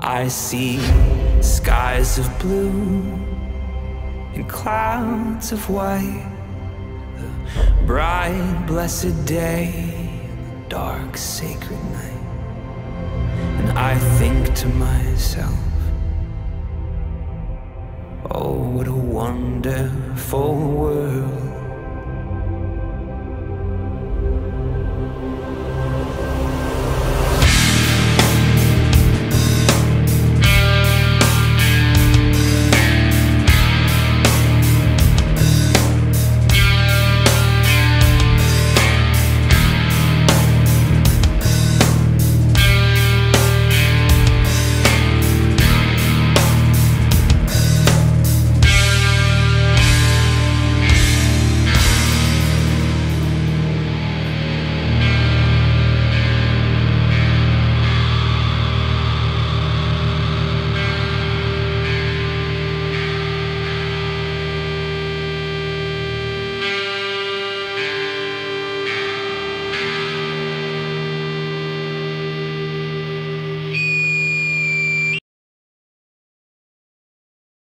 I see skies of blue and clouds of white, the bright blessed day and the dark sacred night. And I think to myself, oh, what a wonderful world